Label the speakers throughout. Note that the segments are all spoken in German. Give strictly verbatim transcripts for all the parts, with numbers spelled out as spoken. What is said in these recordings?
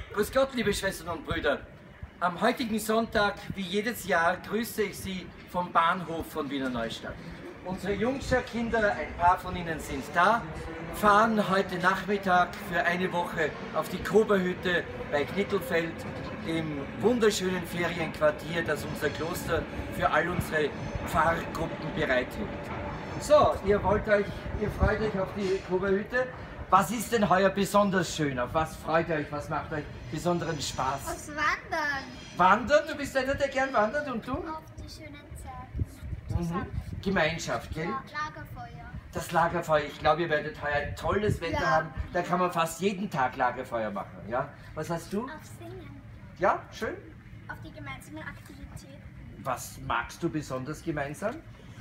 Speaker 1: Grüß Gott, liebe Schwestern und Brüder. Am heutigen Sonntag, wie jedes Jahr, grüße ich Sie vom Bahnhof von Wiener Neustadt. Unsere Jungscher-Kinder, ein paar von ihnen sind da, fahren heute Nachmittag für eine Woche auf die Koberhütte bei Knittelfeld im wunderschönen Ferienquartier, das unser Kloster für all unsere Pfarrgruppen bereithält. So, ihr wollt euch, ihr freut euch auf die Koberhütte. Was ist denn heuer besonders schön? Auf was freut ihr euch? Was macht euch besonderen Spaß?
Speaker 2: Aufs Wandern.
Speaker 1: Wandern? Du bist einer, der gern wandert, und du?
Speaker 2: Auf die schönen Zeiten.
Speaker 1: Mhm. Gemeinschaft, gell?
Speaker 2: Ja, Lagerfeuer.
Speaker 1: Das Lagerfeuer. Ich glaube, ihr werdet heuer ein tolles Wetter
Speaker 2: Ja.
Speaker 1: haben. Da kann man fast jeden Tag Lagerfeuer machen. Ja? Was hast du?
Speaker 2: Auf Singen.
Speaker 1: Ja, schön.
Speaker 2: Auf die gemeinsamen Aktivitäten.
Speaker 1: Was magst du besonders gemeinsam?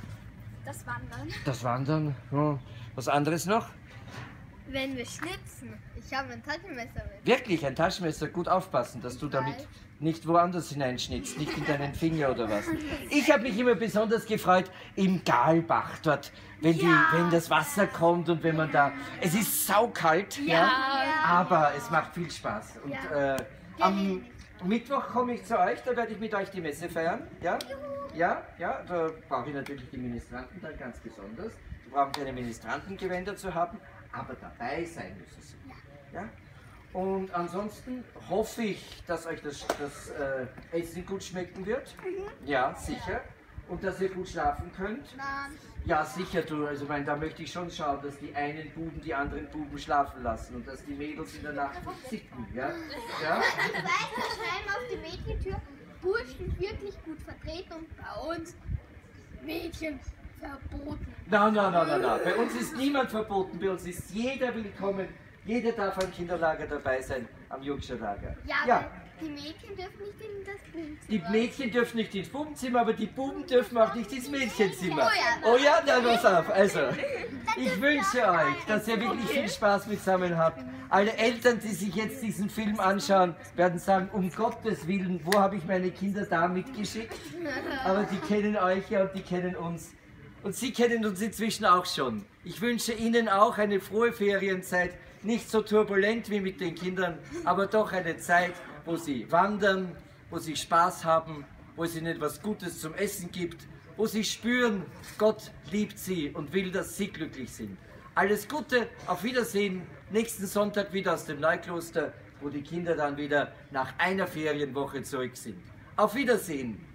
Speaker 2: Das Wandern.
Speaker 1: Das Wandern. Ja. Was anderes noch?
Speaker 3: Wenn wir schnitzen. Ich habe ein Taschenmesser mit.
Speaker 1: Wirklich, ein Taschenmesser. Gut aufpassen, dass du damit nicht woanders hineinschnitzt, nicht in deinen Finger oder was. Ich habe mich immer besonders gefreut im Galbach dort, wenn, die, wenn das Wasser kommt und wenn man da... Es ist saukalt, ja,
Speaker 3: Ja.
Speaker 1: aber es macht viel Spaß. Und äh, am Mittwoch komme ich zu euch, da werde ich mit euch die Messe feiern. Ja, ja, ja, da brauche ich natürlich die Ministranten dann ganz besonders. Wir brauchen keine Ministrantengewänder zu haben, aber dabei sein müssen sie. Ja? Und ansonsten hoffe ich, dass euch das, das äh, Essen gut schmecken wird. Ja, sicher. Und dass ihr gut schlafen könnt.
Speaker 2: Nein.
Speaker 1: Ja, sicher, du. Also, mein, da möchte ich schon schauen, dass die einen Buben die anderen Buben schlafen lassen und dass die Mädels in der Nacht sitzen. Ja? Ja?
Speaker 2: Weiter schreiben auf die Mädchentür, Burschen wirklich gut vertreten und bei uns Mädchen verboten.
Speaker 1: Nein, nein, nein, nein, nein. Bei uns ist niemand verboten. Bei uns ist jeder willkommen. Jeder darf am Kinderlager dabei sein, am Jungscher-Lager.
Speaker 2: Ja,
Speaker 1: Ja.
Speaker 2: aber die Mädchen dürfen nicht in das Bubenzimmer.
Speaker 1: Die Mädchen dürfen nicht ins Bubenzimmer, aber die Buben dürfen auch nicht ins Mädchenzimmer.
Speaker 2: Oh ja.
Speaker 1: Oh ja, dann pass auf. Also, ich wünsche euch, dass ihr wirklich viel Spaß mitsammen habt. Alle Eltern, die sich jetzt diesen Film anschauen, werden sagen, um Gottes Willen, wo habe ich meine Kinder da mitgeschickt? Aber die kennen euch ja und die kennen uns. Und Sie kennen uns inzwischen auch schon. Ich wünsche Ihnen auch eine frohe Ferienzeit. Nicht so turbulent wie mit den Kindern, aber doch eine Zeit, wo Sie wandern, wo Sie Spaß haben, wo es Ihnen etwas Gutes zum Essen gibt, wo Sie spüren, Gott liebt Sie und will, dass Sie glücklich sind. Alles Gute, auf Wiedersehen, nächsten Sonntag wieder aus dem Neukloster, wo die Kinder dann wieder nach einer Ferienwoche zurück sind. Auf Wiedersehen!